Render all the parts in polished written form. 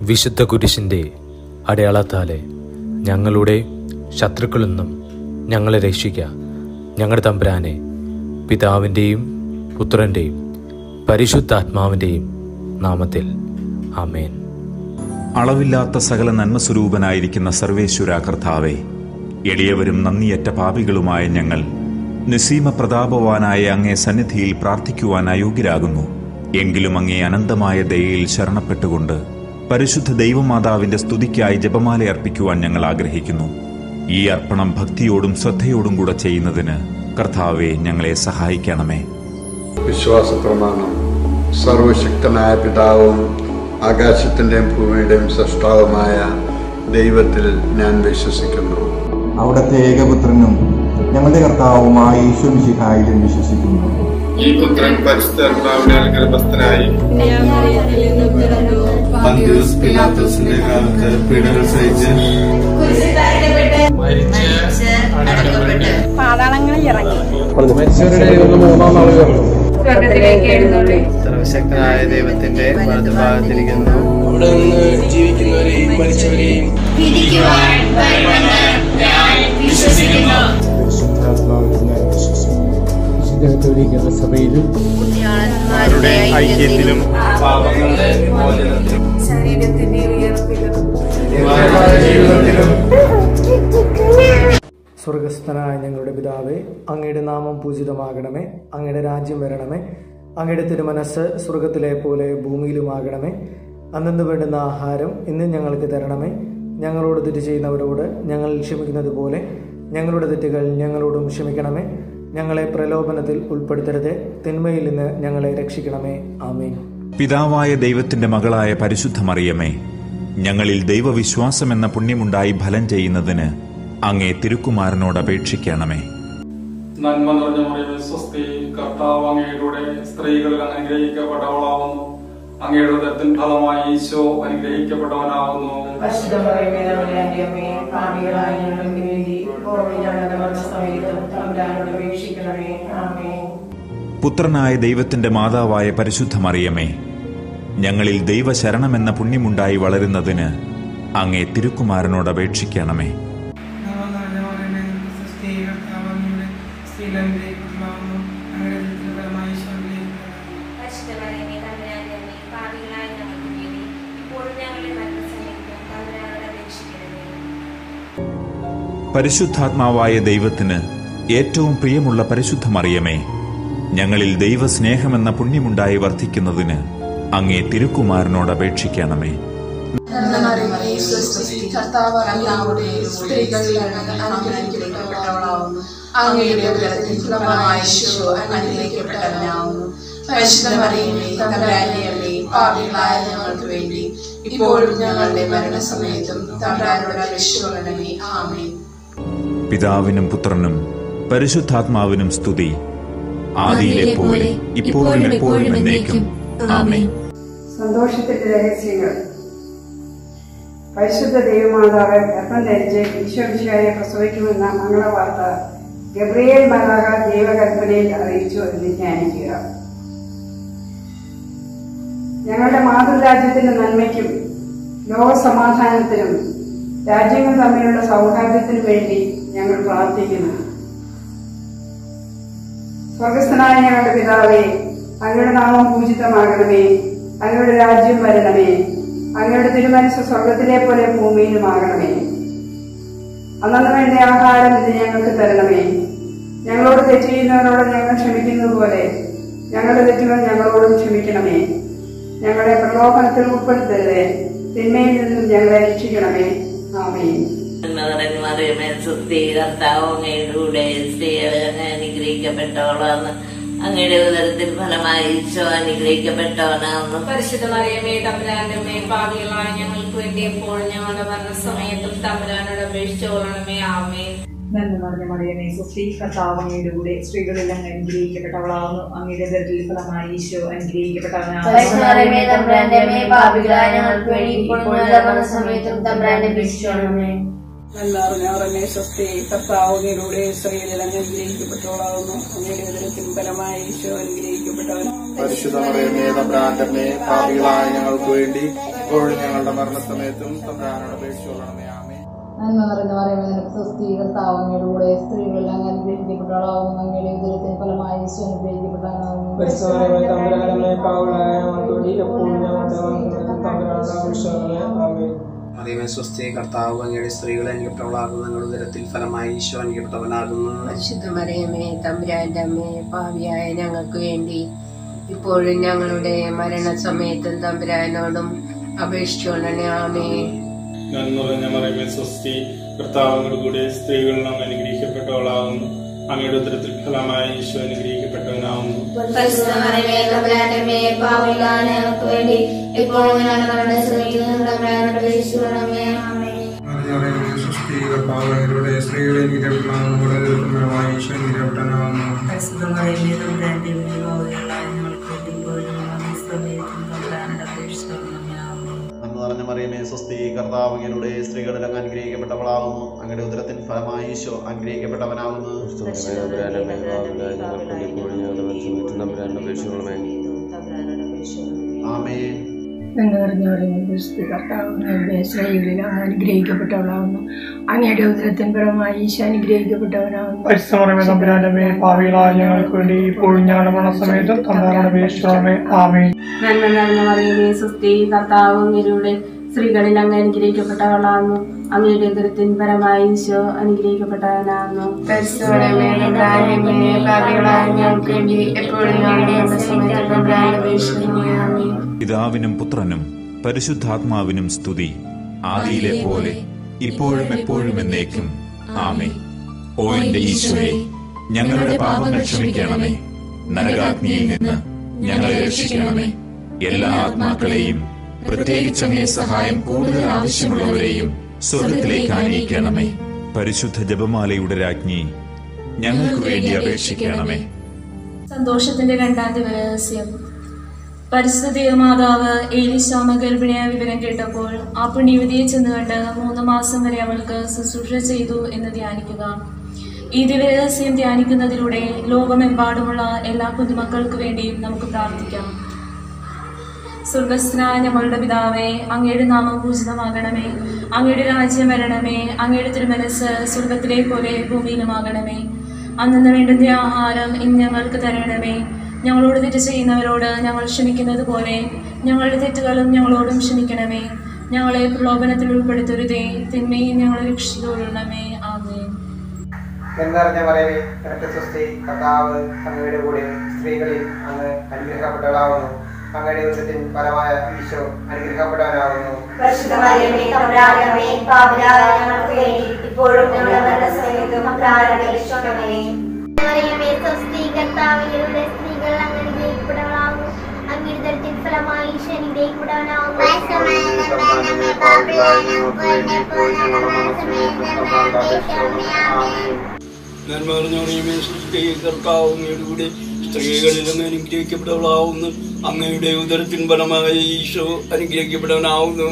വിശുദ്ധ കുരിശിൻ്റെ അടയാളത്താലെ ഞങ്ങളുടെ ശത്രുക്കളിൽ നിന്നും ഞങ്ങളെ രക്ഷിക്കുക. ഞങ്ങളുടെ തമ്പുരാനെ, പിതാവിൻ്റെയും പുത്രൻ്റെയും പരിശുദ്ധാത്മാവിൻ്റെയും നാമത്തിൽ ആമേൻ. അളവില്ലാത്ത സകല നന്മസ്വരൂപനായിരിക്കുന്ന സർവേശ്വര കർത്താവേ, എളിയവരും നന്ദിയറ്റ പാപികളുമായ ഞങ്ങൾ നിസീമ പ്രതാപവാനായ അങ്ങേ സന്നിധിയിൽ പ്രാർത്ഥിക്കുവാൻ അയോഗ്യരാകുന്നു. എങ്കിലും അങ്ങേ അനന്തമായ ദയയിൽ ശരണപ്പെട്ടുകൊണ്ട് പരിശുദ്ധ ദൈവമാതാവിന്റെ സ്തുതിക്കായി ജപമാല അർപ്പിക്കുവാൻ ഞങ്ങൾ ആഗ്രഹിക്കുന്നു. ഈ അർപ്പണം ഭക്തിയോടും ശ്രദ്ധയോടും കൂടെ ചെയ്യുന്നതിന് കർത്താവെ ഞങ്ങളെ സഹായിക്കണമേ. വിശ്വാസ പ്രമാണം. സർവശക്തനായ പിതാവും ആകാശത്തിൻ്റെയും ഭൂമിയുടെയും സൃഷ്ടാവുമായ ദൈവത്തിൽ ഞാൻ വിശ്വസിക്കുന്നു. അവിടുത്തെ ഏകപുത്രനും ഞങ്ങളുടെ കർത്താവുമായ യേശു മിശിഹായിലും വിശ്വസിക്കുന്നു. ഈ പുത്രൻ പരിശുദ്ധാത്മാവിനാൽ ഗർഭസ്ഥനായി പന്തിയോസ് പീലാത്തോസിന്റെ കാലത്ത് പീഡകൾ സഹിച്ച് മരിച്ച് അടക്കപ്പെട്ട് പാതാളങ്ങളിൽ ഇറങ്ങി സ്വർഗ്ഗത്തിലേക്ക് എഴുന്നള്ളി സർവശക്തനായ ദൈവത്തിന്റെ വലതുഭാഗത്തിരിക്കുന്നു. അവിടെ നിന്ന് ജീവിക്കുന്നവരെയും മരിച്ചവരെയും വിധിക്കുവാൻ വരുമെന്ന് ഞാൻ വിശ്വസിക്കുന്നു. സഭയിലും പുണ്യാളന്മാരുടെ ഐക്യത്തിലും പാപങ്ങളുടെ വിമോചനത്തിലും ശരീരത്തിന്റെ ഉയർപ്പിലും സ്വർഗസ്ഥനായ ഞങ്ങളുടെ പിതാവേ, അങ്ങയുടെ നാമം പൂജിതമാകണമേ. അങ്ങയുടെ രാജ്യം വരണമേ. അങ്ങയുടെ തിരുമനസ്സ് സ്വർഗത്തിലെ പോലെ ഭൂമിയിലുമാകണമേ. അന്നു വേണ്ടുന്ന ആഹാരം ഇന്ന് ഞങ്ങൾക്ക് തരണമേ. ഞങ്ങളോട് തെറ്റ് ചെയ്യുന്നവരോട് ഞങ്ങൾ ക്ഷമിക്കുന്നത് പോലെ ഞങ്ങളുടെ തെറ്റുകൾ ഞങ്ങളോടും ക്ഷമിക്കണമേ. ഞങ്ങളെ പ്രലോഭനത്തിൽ ഉൾപ്പെടുത്തരുതേ, തിന്മയിൽ നിന്ന് ഞങ്ങളെ രക്ഷിക്കണമേ. ആമേൻ. പിതാവായ ദൈവത്തിന്റെ മകളായ പരിശുദ്ധ മറിയമേ, ഞങ്ങളിൽ ദൈവവിശ്വാസമെന്ന പുണ്യമുണ്ടായി ഫലം ചെയ്യുന്നതിന് അങ്ങേ തിരുക്കുമാരനോട് അപേക്ഷിക്കണമേ. നന്മ നിറഞ്ഞ മറിയമേ സ്വസ്തി, കർത്താവ് അങ്ങയുടെ സ്ത്രീകളിൽ അനുഗ്രഹിക്കപ്പെട്ടവളാവുന്നു. അങ്ങയുടെ ഉദരത്തിൻ ഫലമായി ഈശോ അനുഗ്രഹിക്കപ്പെട്ടവനാവുന്നു. പുത്രനായ ദൈവത്തിന്റെ മാതാവായ പരിശുദ്ധ മറിയമേ, ഞങ്ങളിൽ ദൈവശരണമെന്ന പുണ്യമുണ്ടായി വളരുന്നതിന് അങ്ങേ തിരുക്കുമാരനോട് അപേക്ഷിക്കണമേ. പരിശുദ്ധാത്മാവായ ദൈവത്തിന് ഏറ്റവും പ്രിയമുള്ള പരിശുദ്ധ മറിയമേ, ഞങ്ങളിൽ ദൈവസ്നേഹമെന്ന പുണ്യമുണ്ടായി വർദ്ധിക്കുന്നതിന് അങ്ങേ തിരുക്കുമാരനോട് അപേക്ഷിക്കണമേ. പിതാവിനും പുത്രനും പരിശുദ്ധാത്മാവിനും സ്തുതി, ആദിയിലെ പോലെ ഇപ്പോഴും എപ്പോഴും എന്നേക്കും. ആമേൻ. സന്തോഷത്തിന്റെ രഹസ്യങ്ങൾ. പരിശുദ്ധ ദൈവമാതാവ് ഗർഭം ധരിച്ച് ഈശോമിശിഹായെ പ്രസവിക്കുമെന്ന മംഗളവാർത്ത ഗബ്രിയേൽ മാലാഖ ദൈവകൽപ്പനയിൽ അറിയിച്ചു എന്ന് ധ്യാനിക്കുക. ഞങ്ങളുടെ മാതൃരാജ്യത്തിന്റെ നന്മയ്ക്കും ലോകസമാധാനത്തിനും രാജ്യങ്ങൾ തമ്മിലുള്ള സൗഹാർദ്ദത്തിനും വേണ്ടി ഞങ്ങൾ പ്രാർത്ഥിക്കുന്നു. സ്വർഗസ്ഥനായ ഞങ്ങളുടെ പിതാവേ, അങ്ങയുടെ നാമം പൂജിതമാകണമേ. അങ്ങയുടെ രാജ്യം വരണമേ. അങ്ങയുടെ തിരുമനസ്സ് സ്വർഗത്തിലെ പോലെ ഭൂമിയിലുമാകണമേ. അന്നു വേണ്ട ആഹാരം ഇത് ഞങ്ങൾക്ക് തരണമേ. ഞങ്ങളോട് തെറ്റ് ചെയ്യുന്നവരോട് ഞങ്ങൾ ക്ഷമിക്കുന്നത് പോലെ ഞങ്ങളുടെ തെറ്റുകൾ ഞങ്ങളോടും ക്ഷമിക്കണമേ. ഞങ്ങളെ പ്രലോഭനത്തിൽ ഉൾപ്പെടുത്തരുതേ, തിന്മയിൽ നിന്നും ഞങ്ങളെ രക്ഷിക്കണമേ. ആമേൻ. അനുഗ്രഹിക്കപ്പെട്ടവളാണ്. അങ്ങയുടെ ഉദരത്തിൽ ഫലമായി ഈശോ അനുഗ്രഹിക്കപ്പെട്ടവനാവുന്നു. പരിശുദ്ധ മറിയമേ, തമ്പുരാന്റെ അമ്മേ, പാപികളായ ഞങ്ങൾക്ക് വേണ്ടി എപ്പോഴും ഞങ്ങളുടെ മരണസമയത്തും തമ്പുരാനോട് അപേക്ഷിച്ചുകൊള്ളണമേ. ആമേൻ. നന്മ നിറഞ്ഞ മറിയമേ സ്വസ്തി, കർത്താവ് അങ്ങയുടെ കൂടെ സ്ത്രീകളിൽ അങ്ങ് അനുഗ്രഹിക്കപ്പെട്ടവളാവുന്നു. അങ്ങയുടെ ഉദരത്തിൽ ഫലമായി ഈശോ അനുഗ്രഹിക്കപ്പെട്ടവനാവുന്നു. നന്മ സ്വസ്തി, കർത്താവ് അങ്ങയുടെ സ്ത്രീകളിൽ അങ്ങ് അനുഗ്രഹിക്കപ്പെട്ടവളാവുന്നു. അങ്ങയുടെ ഉദരത്തിൽ ഫലമായി ഈശോ അനുഗ്രഹിക്കപ്പെട്ടവനാവുന്നു. പരിശുദ്ധ മറിയമേ തമ്പുരാന്റെ അമ്മേ, പാപികളായ ഞങ്ങൾക്ക് വേണ്ടി ഇപ്പോഴും ഞങ്ങളുടെ മരണസമയത്തും തമ്പുരാനോട് അപേക്ഷിച്ചുകൊള്ളണമേ. ആമേൻ. നന്മ നിറഞ്ഞ മറിയമേ, നിനക്ക് സ്വസ്തി, കർത്താവ് അങ്ങയുടെ കൂടെ, സ്ത്രീകളിൽ അങ്ങ് അനുഗ്രഹിക്കപ്പെട്ടവളാകുന്നു. അങ്ങയുടെ ഉദരത്തിൻ ഫലമായി ഈശോ അനുഗ്രഹിക്കപ്പെട്ടവനാകുന്നു. മറിയമേ സ്വസ്തി, കർത്താവ് അങ്ങയുടെ സ്ത്രീകളെ അനുഗ്രഹിക്കപ്പെട്ടവളാകുന്നു. അങ്ങയുടെ ഉദരത്തിൽ ഫലമായി ഈശോ അനുഗ്രഹിക്കപ്പെട്ടവനാകുന്നു. പരിശുദ്ധ മറിയമേ, തമ്പുരാന്റെ അമ്മേ, പാപിയായ ഞങ്ങൾക്ക് വേണ്ടി ഇപ്പോഴും ഞങ്ങളുടെ മരണസമയത്തും തമ്പുരാനോടും അപേക്ഷിച്ചുകൊള്ളണമേ. ആമേൻ. നന്മ നിറഞ്ഞ മറിയമേ സ്വസ്തി, കർത്താവ് അങ്ങയുടെ കൂടെ, സ്ത്രീകളിൽ അങ്ങ് അനുഗ്രഹിക്കപ്പെട്ടവളാകുന്നു. അങ്ങയുടെ ഉദരത്തിൽ ഫലമായി ഈശോ അനുഗ്രഹിക്കപ്പെട്ടവനാകുന്നു. പരിശുദ്ധ മറിയമേ, തമ്പുരാന്റെ അമ്മേ, പാപികളായ ഞങ്ങൾക്ക് വേണ്ടി ഇപ്പോഴും ഞങ്ങളുടെ മരണസമയത്തും തമ്പുരാനോട് അപേക്ഷിച്ചുകൊള്ളണമേ. ആമേൻ. സ്വസ്തി, കർത്താവ് അങ്ങയുടെ സ്ത്രീകളെ അനുഗ്രഹിക്കപ്പെട്ടവളാകുന്നു. ഈശോ അനുഗ്രഹിക്കപ്പെട്ടവനാകുന്നു. പരിശുദ്ധ മറിയമേ, തമ്പുരാന്റെ അമ്മേ, പാപികളായ ഞങ്ങൾക്ക് വേണ്ടി ഇപ്പോഴും ഞങ്ങളുടെ മരണസമയത്തും തമ്പുരാനോട് അപേക്ഷിച്ചുകൊള്ളണമേ. ആമേൻ. നന്മ നിറഞ്ഞ മറിയമേ സ്വസ്തി, കർത്താവ് അങ്ങയുടെ സ്ത്രീകളിൽ അങ്ങ് അനുഗ്രഹിക്കപ്പെട്ടവളാകുന്നു. അങ്ങയുടെ ഉദരത്തിൻ ഫലമായി ഈശോ അനുഗ്രഹിക്കപ്പെട്ടവനാകുന്നു. ആമേൻ. എന്ന് പറഞ്ഞവരെങ്കിൽ ക്രിസ്തു കർത്താവ് സ്ത്രീകളിൽ അങ്ങ് അനുഗ്രഹിക്കപ്പെട്ടവളാകുന്നു. അങ്ങയുടെ ഉദരത്തിൻ പരമായി ഈശോ അനുഗ്രഹിക്കപ്പെട്ടവനാകുന്നു. പരിശുദ്ധമറിയമേ, തമ്പുരാന്റെ അമ്മേ, പാപികളായ ഞങ്ങൾക്ക് വേണ്ടി ഇപ്പോഴും ഞങ്ങളുടെ മരണസമയത്തും തമ്പുരാനോട് അപേക്ഷിച്ചുകൊള്ളണമേ. ആമേൻ. നന്മ നിറഞ്ഞ മറിയമേ സ്വസ്തി, കർത്താവ് അങ്ങയുടെ സ്ത്രീകളിൽ അങ്ങ് അനുഗ്രഹിക്കപ്പെട്ടവളാകുന്നു. അങ്ങയുടെ ഉദരത്തിൻ പരമായി ഈശോ അനുഗ്രഹിക്കപ്പെട്ടവനാകുന്നു. പിതാവിനും പുത്രനും പരിശുദ്ധാത്മാവിനും സ്തുതി, ആദിയിലെ പോലെ ഇപ്പോഴും എപ്പോഴും എന്നേക്കും. ആമേൻ. ഓ എന്റെ ഈശോയെ, ഞങ്ങളുടെ പാപങ്ങൾ ക്ഷമിക്കണമേ, നരകാഗ്നിയിൽ നിന്ന് ഞങ്ങളെ രക്ഷിക്കണമേ. എല്ലാ ആത്മാക്കളെയും, പ്രത്യേകിച്ച് അങ്ങേ സഹായം കൂടുതൽ ആവശ്യമുള്ളവരെയും സ്വർഗത്തിലേക്ക് ആനയിക്കണമേ. പരിശുദ്ധ ജപമാലയുടെ രാജ്ഞി, ഞങ്ങൾക്ക് വേണ്ടി അപേക്ഷിക്കണമേ. സന്തോഷത്തിന്റെ രണ്ടാം ദിവസം പരിശുദ്ധ ദേവമാതാവ് ഏലീശാമ ഗർഭിണിയായ വിവരം കേട്ടപ്പോൾ ആ പുണ്യവതിയെ ചെന്നുകണ്ട് 3 മാസം വരെ അവൾക്ക് ശുശ്രൂഷ ചെയ്തു എന്ന് ധ്യാനിക്കുക. ഈ ദിവരഹസ്യം ധ്യാനിക്കുന്നതിലൂടെ ലോകമെമ്പാടുമുള്ള എല്ലാ കുഞ്ഞുമക്കൾക്ക് വേണ്ടിയും നമുക്ക് പ്രാർത്ഥിക്കാം. സ്വർഗസ്ഥനായ ഞങ്ങളുടെ പിതാവേ, അങ്ങയുടെ നാമം പൂജിതമാകണമേ. അങ്ങയുടെ രാജ്യം വരണമേ. അങ്ങയുടെ തിരുമനസ് സ്വർഗത്തിലെ പോലെ ഭൂമിയിലുമാകണമേ. അന്നു വേണ്ടുന്ന ആഹാരം ഇന്ന് ഞങ്ങൾക്ക് തരണമേ. ഞങ്ങളോട് തെറ്റ് ചെയ്യുന്നവരോട് ഞങ്ങൾ ക്ഷമിക്കുന്നത് പോലെ ഞങ്ങളുടെ തെറ്റുകളും ഞങ്ങളോടും ക്ഷമിക്കണമേ. ഞങ്ങളെ പ്രലോഭനത്തിൽ ഉൾപ്പെടുത്തരുതേ, തിന്മയും ഞങ്ങളെ രക്ഷിച്ചുകൊള്ളണമേ. ആമേൻ. എന്നറിഞ്ഞ മറിയമേ, നിനക്ക് സ്വസ്തി, കർത്താവ് അങ്ങയുടെ കൂടെ, സ്ത്രീകളിൽ അങ്ങ് അനുഗ്രഹിക്കപ്പെട്ടവളാകുന്നു. അങ്ങയുടെ ഉദരത്തിൻ ഫലമായ ഈശോ അനുഗ്രഹിക്കപ്പെട്ടവനാകുന്നു. പരിശുദ്ധ മറിയമേ, തമ്പുരാന്റെ അമ്മേ, പാപികളായ ഞങ്ങൾക്ക് വേണ്ടി ഇപ്പോഴും ഞങ്ങളുടെ മരണസമയത്തും തമ്പുരാനോട് അപേക്ഷിച്ചുകൊള്ളണമേ. മറിയമേ സ്വസ്തി, കർത്താവ് അങ്ങയുടെ സ്ത്രീകൾ അങ്ങ് അനുഗ്രഹിക്കപ്പെട്ടവളാകുന്നു. അങ്ങയുടെ ഉദരത്തിൻ ഫലമായി ഈശോ അനുഗ്രഹിക്കപ്പെട്ടവനാകുന്നു. നന്മ നിറഞ്ഞ മറിയമേ സ്വസ്തി, കർത്താവ് അങ്ങയുടെ കൂടെ, സ്ത്രീകളിൽ അങ്ങ് അനുഗ്രഹിക്കപ്പെട്ടവളാകുന്നു. അങ്ങയുടെ ഉദരത്തിൻ ഫലമായി ഈശോ അനുഗ്രഹിക്കപ്പെട്ടവനാകുന്നു.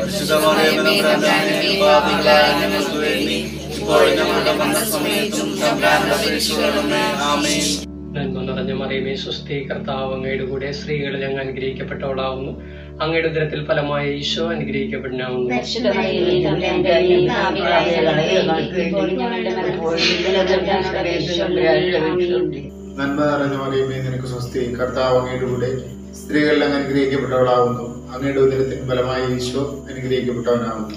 നന്മ നിറഞ്ഞ മറിയമേ സ്വസ്തി, കർത്താവ് അങ്ങയുടെ കൂടെ, സ്ത്രീകളിൽ അങ്ങ് അനുഗ്രഹിക്കപ്പെട്ടവളാകുന്നു. അങ്ങയുടെ ഉദരത്തിൽ ഫലമായി ഈശോ അനുഗ്രഹിക്കപ്പെട്ടവനാകുന്നു. നന്മ നിറഞ്ഞ മറിയമേ, നിനക്ക് സ്വസ്തി, കർത്താവ് അങ്ങയുടെ കൂടെ, സ്ത്രീകളിൽ അങ്ങ് അനുഗ്രഹിക്കപ്പെട്ടവളാകുന്നു. അങ്ങയുടെ ഉദരത്തിൻ ഫലമായി ഈശോ അനുഗ്രഹിക്കപ്പെട്ടവനാകുന്നു.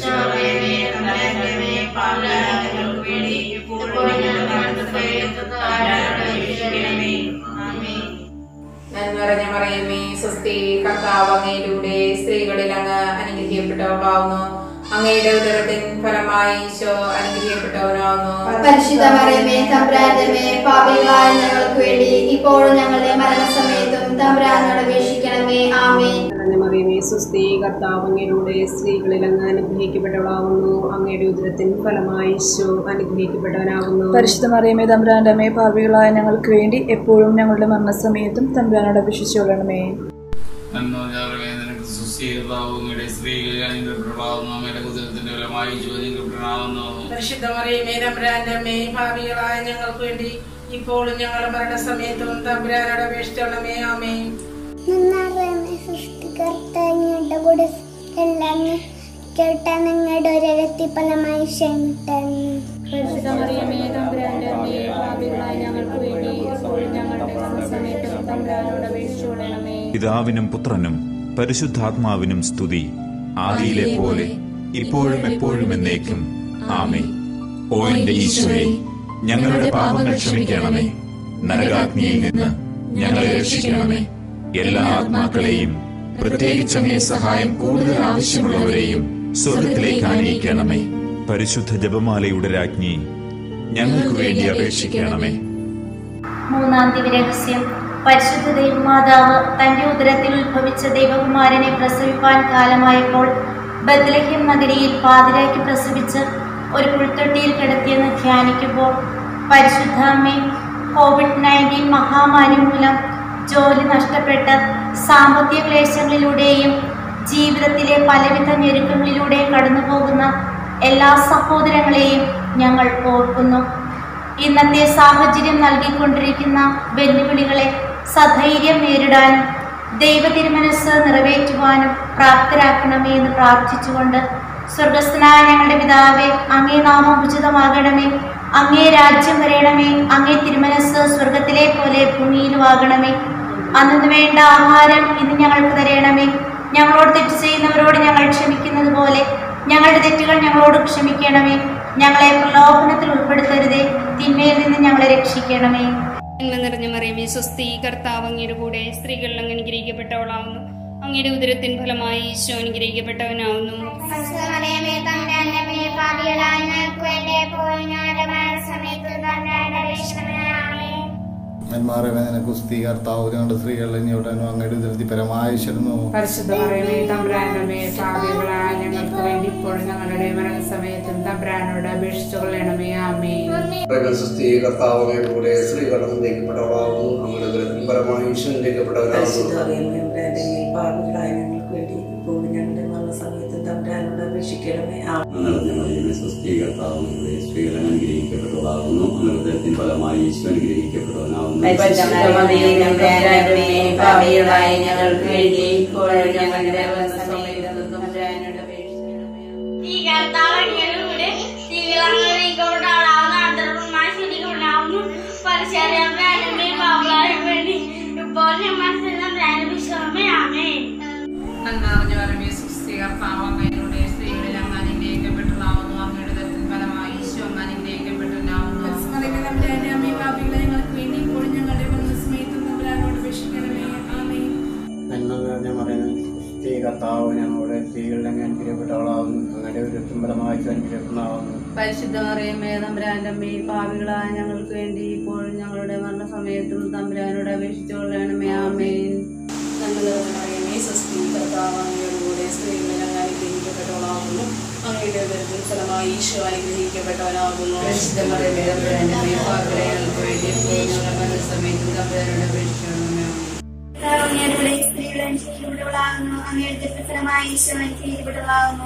നന്മ നിറഞ്ഞ മറിയമേ സ്വസ്തി, കർത്താവ് അങ്ങയുടെ കൂടെ, സ്ത്രീകളിൽ അങ്ങ് അനുഗ്രഹിക്കപ്പെട്ടവളാകുന്നു. അങ്ങയുടെ ഉദരത്തിൻ ഫലമായി ഈശോ അനുഗ്രഹിക്കപ്പെട്ടവനാകുന്നു. പരിശുദ്ധ മറിയമേ, തമ്പുരാന്റെ അമ്മേ, പാപികളായ ഞങ്ങൾക്ക് വേണ്ടി ഇപ്പോഴും ഞങ്ങളുടെ മരണസമയത്തും തമ്പുരാനോട് അപേക്ഷിക്കണമേ. ആമേൻ. മറിയമേ സ്വസ്തി, കർത്താവ് അങ്ങയുടെ കൂടെ, സ്ത്രീകളിൽ അങ്ങ് അനുഗ്രഹിക്കപ്പെട്ടവളാകുന്നു. അങ്ങയുടെ ഉദരത്തിൻ ഫലമായി ഈശോ അനുഗ്രഹിക്കപ്പെട്ടവനാകുന്നു. പരിശുദ്ധ മറിയമേ, തമ്പുരാന്റെ അമ്മേ, പാപികളായ ഞങ്ങൾക്ക് വേണ്ടി എപ്പോഴും ഞങ്ങളുടെ മരണസമയത്തും തമ്പുരാനോട് അപേക്ഷിച്ചുകൊള്ളണമേ. പരിശുദ്ധ മറിയമേ, തമ്പുരാന്റെ അമ്മേ, പാപികളായ ഞങ്ങൾക്ക് വേണ്ടി ഇപ്പോഴും ഞങ്ങളുടെ മരണസമയത്തും തമ്പുരാനോട് അപേക്ഷിച്ചുകൊള്ളണമേ. ആമേൻ. എല്ലാം കേട്ട നിങ്ങളുടെ ഒരത്തി ഫലമായി ക്ഷമിട്ടണമേ. പിതാവിനും പുത്രനും പരിശുദ്ധാത്മാവിനും സ്തുതി, ആദിയിലെ പോലെ ഇപ്പോഴും എപ്പോഴും എന്നേക്കും. ആമേൻ. ഓ എന്റെ ഈശോയെ, ഞങ്ങളുടെ പാപങ്ങൾ ക്ഷമിക്കണമേ, നരകാഗ്നിയിൽ നിന്ന് ഞങ്ങളെ രക്ഷിക്കണമേ. എല്ലാ ആത്മാക്കളെയും, പ്രത്യേകിച്ച് അങ്ങേ സഹായം കൂടുതൽ ആവശ്യമുള്ളവരെയും സ്വർഗത്തിലേക്ക് ആനയിക്കണമേ. പരിശുദ്ധ ജപമാലയുടെ രാജ്ഞി, ഞങ്ങൾക്ക് വേണ്ടി അപേക്ഷിക്കണമേ. മൂന്നാം ദിവ്യരഹസ്യം. പരിശുദ്ധ ദൈവമാതാവ് തന്റെ ഉദരത്തിൽ ഉത്ഭവിച്ച ദൈവകുമാരനെ പ്രസവിപ്പാൻ കാലമായപ്പോൾ ബത്ലഹേം നഗരിയിൽ പാതിരായ്ക്ക് പ്രസവിച്ച് ഒരു പുൽത്തൊട്ടിയിൽ കിടത്തിയെന്ന് ധ്യാനിക്കുമ്പോൾ, പരിശുദ്ധ അമ്മേ, COVID-19 മഹാമാരി മൂലം ജോലി നഷ്ടപ്പെട്ട് സാമ്പത്തിക ക്ലേശങ്ങളിലൂടെയും ജീവിതത്തിലെ പലവിധ ഞെരുക്കങ്ങളിലൂടെ കടന്നുപോകുന്ന എല്ലാ സഹോദരങ്ങളെയും ഞങ്ങൾ ഓർക്കുന്നു. ഇന്നത്തെ സാഹചര്യം നൽകിക്കൊണ്ടിരിക്കുന്ന വെല്ലുവിളികളെ സധൈര്യം നേരിടാനും ദൈവ തിരുമനസ് നിറവേറ്റുവാനും പ്രാപ്തരാക്കണമേ എന്ന് പ്രാർത്ഥിച്ചുകൊണ്ട്, സ്വർഗസ്ഥനായ ഞങ്ങളുടെ പിതാവേ, അങ്ങേ നാമം ഉചിതമാകണമേ, അങ്ങേ രാജ്യം വരയണമേ, അങ്ങേ തിരുമനസ് സ്വർഗത്തിലെ പോലെ ഭൂമിയിലുമാകണമേ. അന്നു വേണ്ട ആഹാരം ഇന്ന് ഞങ്ങൾക്ക് തരയണമേ. ഞങ്ങളോട് തെറ്റ് ചെയ്യുന്നവരോട് ഞങ്ങൾ ക്ഷമിക്കുന്നത് പോലെ ഞങ്ങളുടെ തെറ്റുകൾ ഞങ്ങളോട് ക്ഷമിക്കണമേ. ഞങ്ങളെ പ്രലോഭനത്തിൽ ഉൾപ്പെടുത്തരുതേ, തിന്മയിൽ നിന്ന് ഞങ്ങളെ രക്ഷിക്കണമേ. നിറഞ്ഞ മറിയമേ, സ്വസ്തി, കർത്താവ് അങ്ങയുടെ കൂടെ സ്ത്രീകൾ അങ്ങ് അനുഗ്രഹിക്കപ്പെട്ടവളാവുന്നു. അങ്ങയുടെ ഉദരത്തിൻ ഫലമായി ഈശോ അനുഗ്രഹിക്കപ്പെട്ടവനാവുന്നു. കുസ്തി കർത്താവ് ഞങ്ങളുടെ സ്ത്രീകളിൽ അങ്ങയുടെ ഉദരത്തിൽ പരമായിശരുന്നു. പരിശുദ്ധ മറിയമേ, തമ്പുരാനമ്മേ, പാപികളായ ഞങ്ങൾക്ക് വേണ്ടി ഇപ്പോഴും ഞങ്ങളുടെ മരണസമയത്തും തമ്പുരാനോട് അപേക്ഷിച്ചുകൊള്ളണമേ. ആമേൻ. സുസ്ഥി കർത്താവ് അങ്ങയുടെ കൂടെ സ്ത്രീകൾ അനുഗ്രഹിക്കപ്പെട്ടവളാവുന്നു. അങ്ങയുടെ ഉദരത്തിൻ ഫലമായി ഈശോ അനുഗ്രഹിക്കപ്പെട്ടവനാവുന്നു. പാപികളായ ഞങ്ങൾക്ക് വേണ്ടി ഇപ്പോഴും ഞങ്ങളുടെ മരണസമയത്തും തമ്പുരാനോട് അപേക്ഷിക്കണമേ. സ്ത്രീകളെ അനുഗ്രഹിക്കപ്പെട്ടവളാകുന്നു. ഉദരത്തിൻ ഫലമായി ഈശോ അനുഗ്രഹിക്കപ്പെട്ടവനാകുന്നു. പാപികളായ ഞങ്ങൾക്ക് വേണ്ടി ഇപ്പോഴും ഞങ്ങളുടെ മരണസമയത്തും തമ്പുരാനോട് കർത്താവ് ഞങ്ങളുടെ സ്ത്രീകളുടെ അനുഗ്രഹിക്കപ്പെട്ടവളാവുന്നു. അങ്ങയുടെ ഉദരത്തിൻ ഫലമായി അനുഗ്രഹിക്കപ്പെടുന്നതാവുന്നു. പരിശുദ്ധ മറിയമേ, തമ്പുരാന്റെ അമ്മേ, പാപികളായ ഞങ്ങൾക്ക് വേണ്ടി ഇപ്പോഴും ഞങ്ങളുടെ മരണസമയത്തും തമ്പുരാനോട് അപേക്ഷിച്ചുകൊള്ളണമേ. ആമേൻ. മറിയമേ, സ്വസ്തി, കർത്താവ് അങ്ങയുടെ കൂടെ സ്ത്രീകളിൽ അങ്ങ് അനുഗ്രഹിക്കപ്പെട്ടവളാകുന്നു. അങ്ങയുടെ ഉദരത്തിൻ ഫലമായി ഈശോ അനുഗ്രഹിക്കപ്പെട്ടവനാകുന്നു. പരിശുദ്ധ മറിയമേ, തമ്പുരാന്റെ അമ്മേ, പാപികളായ ഞങ്ങൾക്ക് വേണ്ടി ഇപ്പോഴും ഞങ്ങളുടെ മരണസമയത്തും തമ്പുരാനോട് അപേക്ഷിച്ചുകൊള്ളണമേ. അങ്ങയുടെ സ്ത്രീകൾ അനുഗ്രഹിക്കപ്പെട്ടവളാകുന്നു. അങ്ങയുടെ ഫലമായി ഈശോ അനുഗ്രഹിക്കപ്പെട്ടവളാകുന്നു.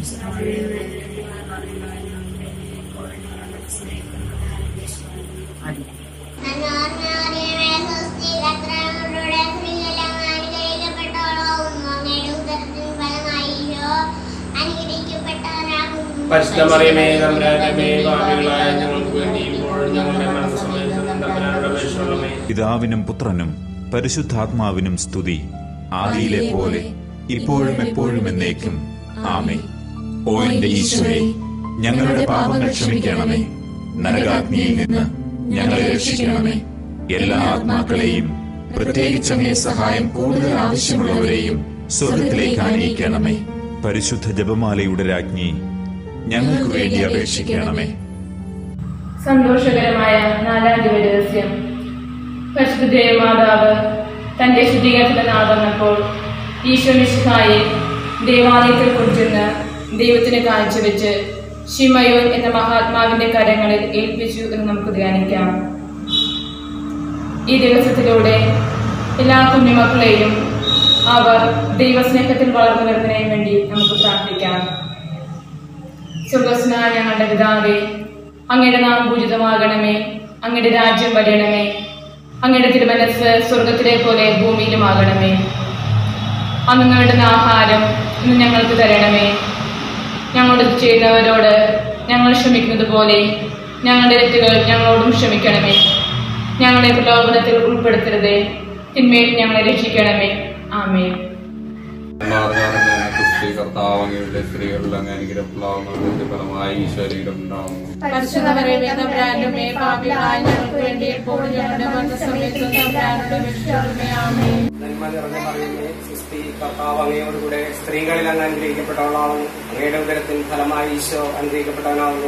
പരിശുദ്ധ മറിയമേ, തമ്പുരാന്റെ അമ്മേ, പാപികളായ ഞങ്ങൾക്ക് വേണ്ടി ഇപ്പോഴും ഞങ്ങളുടെ മരണസമയത്തും തമ്പുരാനോട് അപേക്ഷിച്ചുകൊള്ളണമേ. പിതാവിനും പുത്രനും പരിശുദ്ധാത്മാവിനും സ്തുതി, ആദിയിലെ പോലെ ഇപ്പോഴും എപ്പോഴും എന്നേക്കും. ആമേൻ. ഓ എന്റെ ഈശോയെ, ഞങ്ങളുടെ പാപങ്ങൾ ക്ഷമിക്കണമേ, നരകാഗ്നിയിൽ നിന്ന് ഞങ്ങളെ രക്ഷിക്കണമേ. എല്ലാ ആത്മാക്കളെയും, പ്രത്യേകിച്ച് അങ്ങേ സഹായം കൂടുതൽ ആവശ്യമുള്ളവരെയും സ്വർഗത്തിലേക്ക് ആനയിക്കണമേ. പരിശുദ്ധ ജപമാലയുടെ രാജ്ഞി, ഞങ്ങൾക്ക് വേണ്ടി അപേക്ഷിക്കണമേ. സന്തോഷകരമായ നാലാം ദിവ്യരഹസ്യം. പരിശുദ്ധ ദേവമാതാവ് തന്റെ ശുദ്ധീകരണത്തിന് നാദന്നപ്പോൾ ഈശോ മിശിഹായെ ദേവാലയത്തിൽ കൊണ്ടുചെന്ന് ദൈവത്തിന് കാഴ്ചവെച്ച് ശിമയോൻ എന്ന മഹാത്മാവിന്റെ കരങ്ങളിൽ ഏൽപ്പിച്ചു എന്ന് നമുക്ക് ധ്യാനിക്കാം. ഈ ദിവസത്തിലൂടെ എല്ലാ കുഞ്ഞുമക്കളെയും അവർ ദൈവസ്നേഹത്തിൽ വളർന്നു വരുന്നതിനു വേണ്ടി നമുക്ക് പ്രാർത്ഥിക്കാം. സ്വർഗ്ഗസ്ഥനായ ഞങ്ങളുടെ പിതാവേ, അങ്ങയുടെ നാമം പൂജിതമാകണമേ, അങ്ങയുടെ രാജ്യം വരണമേ, അങ്ങയുടെ തിരുമനസ് സ്വർഗത്തിലെ പോലെ ഭൂമിയിലുമാകണമേ. അന്ന് വേണ്ടുന്ന ആഹാരം ഇന്ന് ഞങ്ങൾക്ക് തരണമേ. ഞങ്ങളോട് ചെയ്യുന്നവരോട് ഞങ്ങൾ ക്ഷമിക്കുന്നത് പോലെ ഞങ്ങളുടെ തെറ്റുകൾ ഞങ്ങളോടും ക്ഷമിക്കണമേ. ഞങ്ങളെ പ്രലോഭനത്തിൽ ഉൾപ്പെടുത്തരുതേ, തിന്മയിൽ ഞങ്ങളെ രക്ഷിക്കണമേ. ആമേൻ. കർത്താവങ്ങയുടെ സ്ത്രീകളിൽ അങ്ങ് അനുഗ്രഹപ്രദമാകുന്നതിന്റെ ഫലമായി ഈശ്വരീകം ഉണ്ടാവുന്നു. നന്മ നിറഞ്ഞ മറിയമേ, സുസ്ഥി, കർത്താവ് അങ്ങയോടുകൂടെ സ്ത്രീകളിൽ അങ്ങ് അനുഗ്രഹിക്കപ്പെട്ടവളാവുന്നു. അങ്ങയുടെ ഉദരത്തിൻ ഫലമായി ഈശോ അനുഗ്രഹിക്കപ്പെട്ടവനാവുന്നു.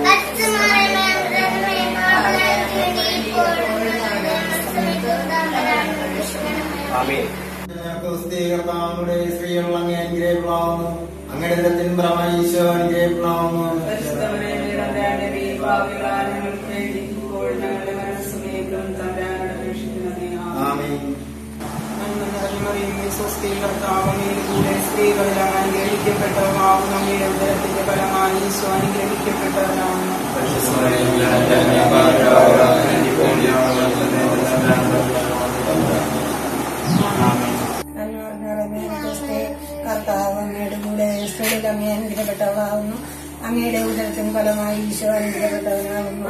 ആമേൻ. കർത്താവിന്റെ സ്ത്രീകൾ അങ്ങ് അനുഗ്രഹിക്കപ്പെടാവുന്നു. അങ്ങയുടെ ഉദരത്തിൻ ഫലമായി ഈശോ അനുഗ്രഹിക്കപ്പെടാവുന്നു. സ്വസ്തി, കർത്താവ് അങ്ങയോടുകൂടെ സ്ത്രീകളിൽ അങ്ങ് അനുഗ്രഹിക്കപ്പെട്ടവളാവുന്നു. അങ്ങയുടെ ഉദരത്തിന്റെ ഫലമായി ഈശോ അനുഗ്രഹിക്കപ്പെട്ടവനാവുന്നു. കർത്താവ് അങ്ങയുടെ കൂടെ സ്ത്രീകളിൽ അങ്ങ് അനുഗ്രഹിക്കപ്പെട്ടവളാവുന്നു. അങ്ങയുടെ ഉദരത്തിൻ ഫലമായി ഈശോ അനുഗ്രഹിക്കപ്പെട്ടവനാവുന്നു.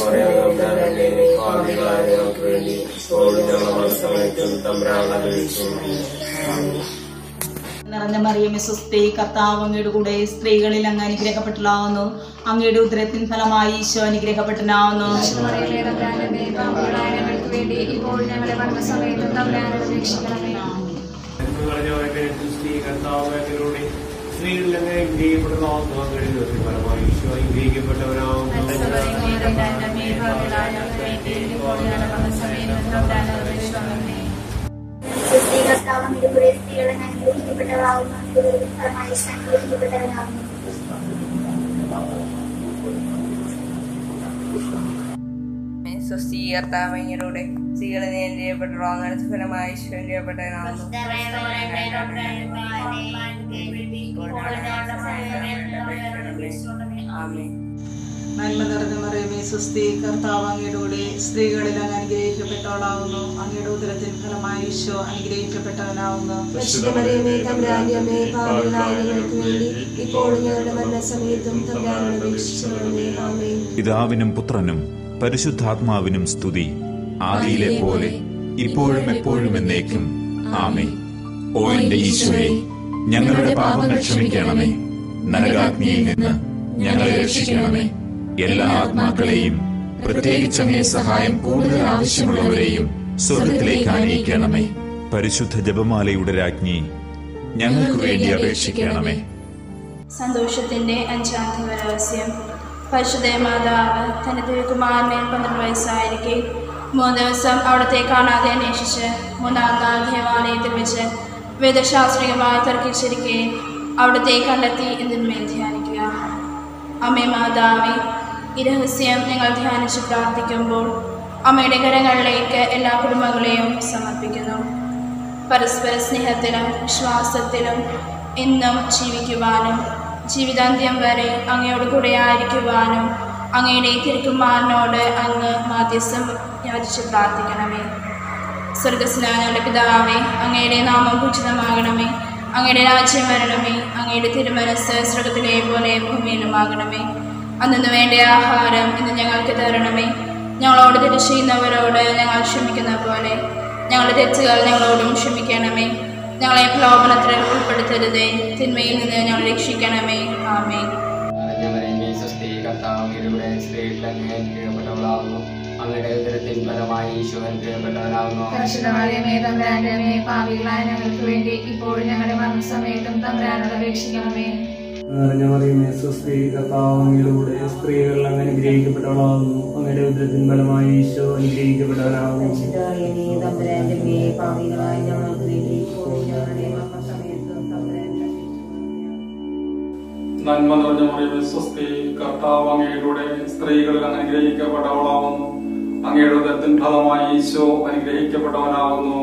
നിറഞ്ഞ മറിയമേ, സ്വസ്തി, കർത്താവ് അങ്ങയുടെ കൂടെ സ്ത്രീകളിൽ അങ്ങ് അനുഗ്രഹിക്കപ്പെട്ടവളാവുന്നു. അങ്ങയുടെ ഉദരത്തിൻ ഫലമായി ഈശോ അനുഗ്രഹിക്കപ്പെട്ടവനാവുന്നു. സ്ത്രീകളിൽ അങ്ങ് അനുഗ്രഹിക്കപ്പെട്ടവളാവുന്നു. അങ്ങയുടെ ഉദരത്തിൻ ഫലമായി ഈശോ അനുഗ്രഹിക്കപ്പെട്ടവനാവുന്നു. സ്വസ്ഥീകർത്താവങ്ങയുടെ സ്ത്രീകളെ നിയന്ത്രിക്കപ്പെട്ടവളാവുന്ന ഫലമായി ഈശോ അനുഗ്രഹിക്കപ്പെട്ടവനാവുന്നു. നന്മ നിറഞ്ഞ മറിയമേ, സ്വസ്തി, കർത്താവ് അങ്ങയുടെ കൂടെ സ്ത്രീകളിൽ അങ്ങ് അനുഗ്രഹിക്കപ്പെട്ടവളാവുന്നു. അങ്ങയുടെ ഉദരത്തിൻ ഫലമായി ഈശോ അനുഗ്രഹിക്കപ്പെട്ടവനാവുന്നു. പിതാവിനും പുത്രനും പരിശുദ്ധാത്മാവിനും സ്തുതി, ആദിയിലെ പോലെ ഇപ്പോഴും എപ്പോഴും എന്നേക്കും. ആമേൻ. ഓ എന്റെ ഈശോയെ, ഞങ്ങളുടെ പാപങ്ങൾ ക്ഷമിക്കണമേ. നരകാഗ്നിയിൽ നിന്ന് ഞങ്ങളെ രക്ഷിക്കണമേ. എല്ലാ ആത്മാക്കളെയും, പ്രത്യേകിച്ച് അങ്ങേ സഹായം കൂടുതൽ ആവശ്യമുള്ളവരെയും സ്വർഗത്തിലേക്ക് ആനയിക്കണമേ. പരിശുദ്ധ ജപമാലയുടെ രാജ്ഞി, ഞങ്ങൾക്ക് വേണ്ടി അപേക്ഷിക്കണമേ. സന്തോഷത്തിന്റെ അഞ്ചാം രഹസ്യം. പരിശുദ്ധ മാതാവ് തന്റെ തിരുക്കുമാരനെ 12 വയസ്സായിരിക്കെ 3 ദിവസം അവിടത്തെ കാണാതെ അന്വേഷിച്ച് 3-ാം നാൾ ദേവാലയത്തിൽ വെച്ച് വേദശാസ്ത്രികമായി തർക്കിച്ചിരിക്കെ അവിടത്തെ കണ്ടെത്തി എന്നതിന്മേൽ ധ്യാനിക്കുക. അമ്മേ മാതാവേ, ഈ രഹസ്യം ഞങ്ങൾ ധ്യാനിച്ച് പ്രാർത്ഥിക്കുമ്പോൾ അമ്മയുടെ കരങ്ങളിലേക്ക് എല്ലാ കുടുംബങ്ങളെയും സമർപ്പിക്കുന്നു. പരസ്പര സ്നേഹത്തിലും വിശ്വാസത്തിലും എന്നും ജീവിക്കുവാനും ജീവിതാന്ത്യം വരെ അങ്ങയോട് കൂടെ ആയിരിക്കുവാനും അങ്ങയുടെ തിരുക്കുമാരനോട് അങ്ങ് മാധ്യസ്ഥം യാചിച്ച് പ്രാർത്ഥിക്കണമേ. സ്വർഗസ്നാങ്ങളുടെ പിതാവേ, അങ്ങയുടെ നാമം പൂജിതമാകണമേ. അങ്ങയുടെ രാജ്യം വരണമേ. അങ്ങയുടെ തിരുമനസ് സ്വർഗത്തിലെ പോലെ ഭൂമിയിലുമാകണമേ. അന്നു വേണ്ട ആഹാരം ഇന്ന് ഞങ്ങൾക്ക് തരണമേ. ഞങ്ങളോട് തെറ്റ് ചെയ്യുന്നവരോട് ഞങ്ങൾ ക്ഷമിക്കുന്ന പോലെ ഞങ്ങളുടെ തെറ്റുകൾ ഞങ്ങളോടും ക്ഷമിക്കണമേ. ഞങ്ങളെ പ്രലോഭനത്തിൽ ഉൾപ്പെടുത്തരുതേ, തിന്മയിൽ നിന്ന് ഞങ്ങൾ രക്ഷിക്കണമേ. ആമേൻ. അങ്ങയുടെ ഉദരത്തിൻ ഫലമായി ഈശോ അനുഗ്രഹിക്കപ്പെട്ടവനാവുന്നു. ഞങ്ങൾക്ക് വേണ്ടി ഇപ്പോഴും ഞങ്ങളുടെ മരണസമയത്തും തമ്പുരാനോട് അപേക്ഷിക്കണമേ. നിറഞ്ഞ മറിയമേ, സ്വസ്തി, കർത്താവ് അങ്ങയുടെ കൂടെ സ്ത്രീകളിൽ അങ്ങ് അനുഗ്രഹിക്കപ്പെട്ടവളാവുന്നു. അങ്ങയുടെ ഉദരത്തിൻ ഫലമായി ഈശോ അനുഗ്രഹിക്കപ്പെട്ടവനാവുന്നു. നന്മ നിറഞ്ഞ മറിയമേ, സ്വസ്തി, കർത്താവ് അങ്ങയുടെ കൂടെ സ്ത്രീകളിൽ അങ്ങ് അനുഗ്രഹിക്കപ്പെട്ടവളാവുന്നു. അങ്ങയുടെ ഉദരത്തിൻ ഫലമായി ഈശോ അനുഗ്രഹിക്കപ്പെട്ടവനാവുന്നു.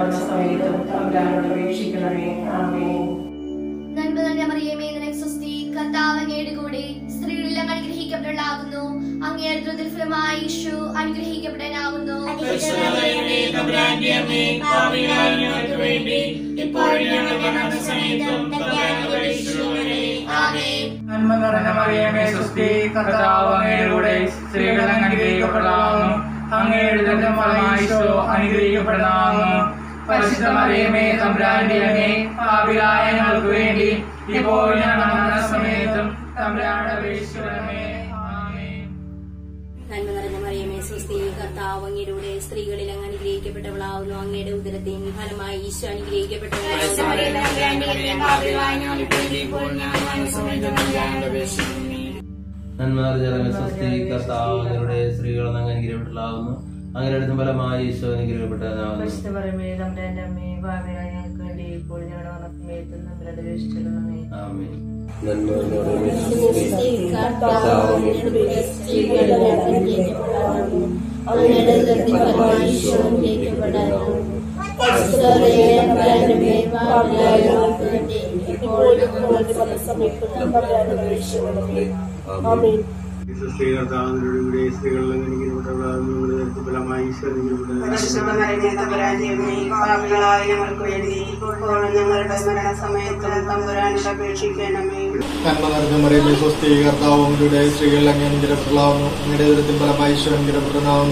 നന്മ നിറഞ്ഞ മറിയമേ, നിനക്ക് സ്വസ്തി, കർത്താവ് അങ്ങയുടെ കൂടെ സ്ത്രീകളിൽ അങ്ങ് അനുഗ്രഹിക്കപ്പെട്ടവളാകുന്നു. അങ്ങയുടെ ഉദരത്തിൻ ഫലമായി ഈശോ അനുഗ്രഹിക്കപ്പെട്ടവനാകുന്നു. നന്മ നിറഞ്ഞ മറിയമേ സ്വസ്തി, കർത്താവ് അങ്ങയുടെ കൂടെ സ്ത്രീകളിൽ അങ്ങ് അനുഗ്രഹിക്കപ്പെട്ടവളാകുന്നു. അങ്ങയുടെ ഉദരത്തിൻ ഫലമായി ഈശോ അനുഗ്രഹിക്കപ്പെട്ടവനാകുന്നു. പരിശുദ്ധ മറിയമേ തമ്പുരാന്റെ അമ്മേ, പാപികളായ ഞങ്ങൾക്ക് വേണ്ടി ഇപ്പോൾ ഞങ്ങളുടെ മരണസമയത്തും തമ്പുരാനോട് അപേക്ഷിക്കണമേ. നന്മ നിറഞ്ഞ മറിയമേ സ്വസ്തി, കർത്താവ് അങ്ങയുടെ കൂടെ സ്ത്രീകളിൽ അങ്ങ് അനുഗ്രഹിക്കപ്പെട്ടവളാകുന്നു. അങ്ങയുടെ ഉദരത്തിൻ ഫലമായി ഈശോ അനുഗ്രഹിക്കപ്പെട്ടവളാകുന്നു. നന്മ നിറഞ്ഞ സ്വസ്തി, കർത്താവ് അങ്ങയുടെ സ്ത്രീകളിൽ അങ്ങ് അനുഗ്രഹിക്കപ്പെട്ടവളാകുന്നു. അങ്ങയുടെ അടുത്തും ഫലമായി ഈശോ അനുഗ്രഹിക്കപ്പെട്ടവനാകുന്നു. സ്ത്രീകർത്താവിനോടുകൂടി സ്ത്രീകളിലും ഞങ്ങൾക്ക് വേണ്ടി ഇപ്പോഴും ഞങ്ങളുടെ മരണസമയത്തും തമ്പുരാനോട് അപേക്ഷിക്കണമേ. നന്മ നിറഞ്ഞ മറിയമേ സ്വസ്തി, കർത്താവ് അങ്ങയുടെ സ്ത്രീകളിൽ അങ്ങ് അനുഗ്രഹിക്കപ്പെട്ടവളാകുന്നു. അങ്ങയുടെ ഉദരത്തിൻ ഫലമായി ഈശോ അനുഗ്രഹിക്കപ്പെട്ടവനാകുന്നു.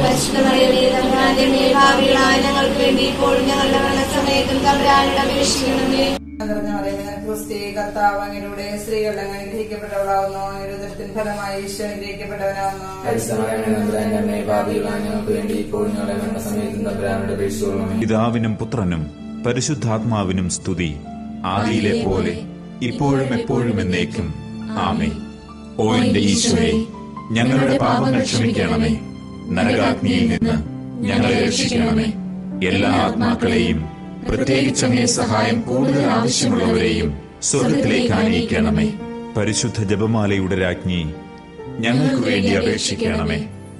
ഞങ്ങൾക്ക് വേണ്ടി ഇപ്പോഴും ഞങ്ങളുടെ മരണസമയത്തും തമ്പുരാനോട് അപേക്ഷിക്കണമേ. കർത്താവ് അങ്ങയുടെ സ്ത്രീകളിൽ അങ്ങ് അനുഗ്രഹിക്കപ്പെട്ടവളാകുന്നു. അങ്ങയുടെ ഉദരത്തിൻ ഫലമായി ഈശോ അനുഗ്രഹിക്കപ്പെട്ടവനാകുന്നു. പിതാവിനും പുത്രനും പരിശുദ്ധാത്മാവിനും സ്തുതി, ആദിയിലെ പോലെ ഇപ്പോഴും എപ്പോഴും എന്നേക്കും. ആമേൻ. ഓ എന്റെ ഈശോയെ, ഞങ്ങളുടെ പാപങ്ങൾ ക്ഷമിക്കണമേ, നരകാഗ്നിയിൽ നിന്ന് ഞങ്ങളെ രക്ഷിക്കണമേ. എല്ലാ ആത്മാക്കളെയും പ്രത്യേകിച്ച് അങ്ങേ സഹായം കൂടുതൽ ആവശ്യമുള്ളവരെയും സ്വർഗത്തിലേക്ക് ആനയിക്കണമേ. പരിശുദ്ധ ജപമാലയുടെ രാജ്ഞി, ഞങ്ങൾക്ക് വേണ്ടി അപേക്ഷിക്കണമേ.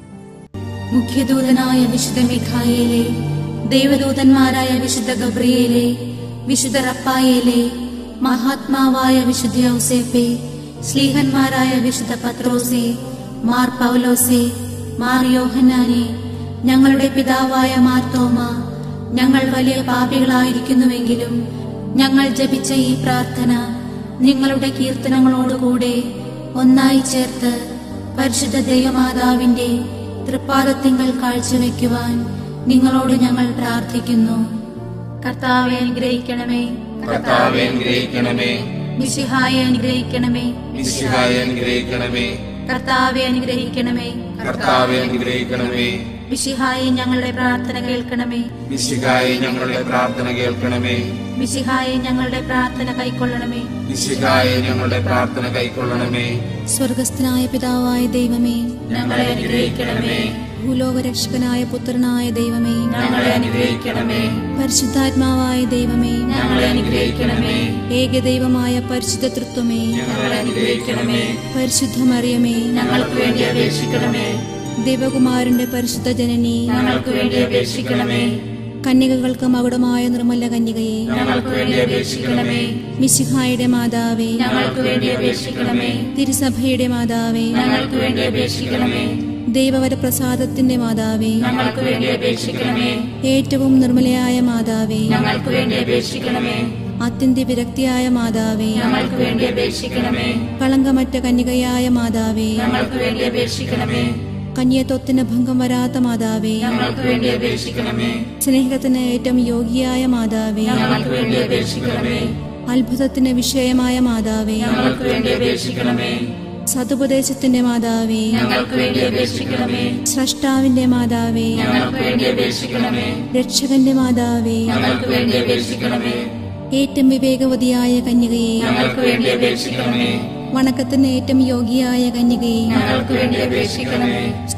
മുഖ്യദൂതനായ വിശുദ്ധ മിഖായേലേ, ദേവദൂതന്മാരായ വിശുദ്ധ ഗബ്രിയേലേ, വിശുദ്ധ റഫായേലേ, മഹാത്മാവായ വിശുദ്ധ യൗസേപ്പേ, ശ്ലീഹന്മാരായ വിശുദ്ധ പത്രോസേ, മാർ പൗലോസേ, മാർ യോഹന്നാനെ, ഞങ്ങളുടെ പിതാവായ മാർത്തോമ, ഞങ്ങൾ വലിയ പാപികളായിരിക്കുന്നുവെങ്കിലും ഞങ്ങൾ ജപിച്ച ഈ പ്രാർത്ഥന നിങ്ങളുടെ കീർത്തനങ്ങളോടുകൂടെ ഒന്നായി ചേർത്ത് പരിശുദ്ധ ദൈവമാതാവിന്റെ തൃപ്പാദത്തിങ്കൽ കാഴ്ചവെക്കുവാൻ നിങ്ങളോട് ഞങ്ങൾ പ്രാർത്ഥിക്കുന്നു. കർത്താവെ അനുഗ്രഹിക്കണമേ, കർത്താവെ അനുഗ്രഹിക്കണമേ, മിശിഹായെ അനുഗ്രഹിക്കണമേ, മിശിഹായെ അനുഗ്രഹിക്കണമേ, കർത്താവെ അനുഗ്രഹിക്കണമേ, കർത്താവെ അനുഗ്രഹിക്കണമേ, മിശിഹായെ ഞങ്ങളുടെ പ്രാർത്ഥന കേൾക്കണമേ, മിശിഹായെ ഞങ്ങളുടെ പ്രാർത്ഥന കേൾക്കണമേ, മിശിഹായെ ഞങ്ങളുടെ പ്രാർത്ഥന കൈക്കൊള്ളണമേ, മിശിഹായെ ഞങ്ങളുടെ പ്രാർത്ഥന കൈക്കൊള്ളണമേ. സ്വർഗസ്ഥനായ പിതാവായ ദൈവമേ, ഞങ്ങളെ അനുഗ്രഹിക്കണമേ. ഭൂലോകരക്ഷകനായ പുത്രനായ ദൈവമേ, ഞങ്ങളെ അനുഗ്രഹിക്കണമേ. പരിശുദ്ധാത്മാവായ ദൈവമേ, ഞങ്ങളെ അനുഗ്രഹിക്കണമേ. ഏകദൈവമായ പരിശുദ്ധ തൃത്വമേ, ഞങ്ങളെ അനുഗ്രഹിക്കണമേ. പരിശുദ്ധ മറിയമേ, ഞങ്ങൾക്ക് വേണ്ടി അപേക്ഷിക്കണമേ. ദേവകുമാരന്റെ പരിശുദ്ധ ജനനി, ഞങ്ങൾക്ക് വേണ്ടി അപേക്ഷിക്കണമേ. കന്യകകൾക്ക് മകുടമായ നിർമ്മല കന്യകയെ, ഞങ്ങൾക്ക് വേണ്ടി അപേക്ഷിക്കണമേ. മിശിഹായുടെ മാതാവേ, ഞങ്ങൾക്ക് വേണ്ടി അപേക്ഷിക്കണമേ. തിരുസഭയുടെ മാതാവേ, ഞങ്ങൾക്ക് വേണ്ടി അപേക്ഷിക്കണമേ. ദൈവവരപ്രസാദത്തിന്റെ മാതാവേ, ഞങ്ങൾക്ക് വേണ്ടി അപേക്ഷിക്കണമേ. ഏറ്റവും നിർമ്മലയായ മാതാവേ, ഞങ്ങൾക്ക് വേണ്ടി അപേക്ഷിക്കണമേ. അത്യന്ത വിരക്തിയായ മാതാവേ, ഞങ്ങൾക്ക് വേണ്ടി അപേക്ഷിക്കണമേ. കളങ്കമറ്റ കന്യകയായ മാതാവേ, ഞങ്ങൾക്ക് വേണ്ടി അപേക്ഷിക്കണമേ. കന്യത്വത്തിന് ഭംഗം വരാത്ത മാതാവേ, ഞങ്ങൾക്ക് വേണ്ടി അപേക്ഷിക്കണമേ. സ്നേഹത്തിന് ഏറ്റവും യോഗ്യയായ മാതാവേ, ഞങ്ങൾക്ക് വേണ്ടി അപേക്ഷിക്കണമേ. അത്ഭുതത്തിന് വിഷയമായ മാതാവേ, ഞങ്ങൾക്ക് വേണ്ടി അപേക്ഷിക്കണമേ. സതുപദേശത്തിന്റെ മാതാവേ, ഞങ്ങൾക്ക് വേണ്ടി അപേക്ഷിക്കണമേ. സ്രഷ്ടാവിന്റെ മാതാവേ, ഞങ്ങൾക്ക് വേണ്ടി അപേക്ഷിക്കണമേ. രക്ഷകന്റെ മാതാവേ, ഞങ്ങൾക്ക് വേണ്ടി അപേക്ഷിക്കണമേ. ഏറ്റവും വിവേകവതിയായ കന്യകയെ, ഞങ്ങൾക്ക് വേണ്ടി അപേക്ഷിക്കണമേ. വണക്കത്തിന് ഏറ്റവും യോഗ്യയായ കന്യകയെ, ഞങ്ങൾക്ക് വേണ്ടി അപേക്ഷിക്കണമേ.